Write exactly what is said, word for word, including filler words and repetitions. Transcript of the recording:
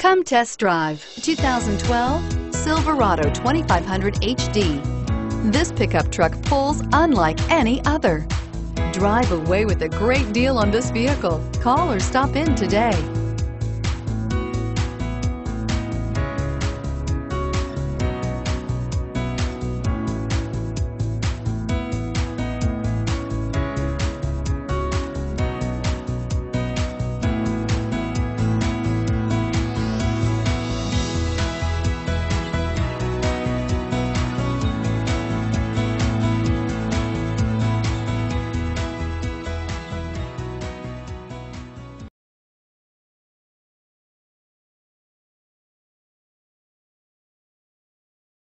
Come test drive two thousand twelve Silverado twenty-five hundred H D. This pickup truck pulls unlike any other. Drive away with a great deal on this vehicle. Call or stop in today.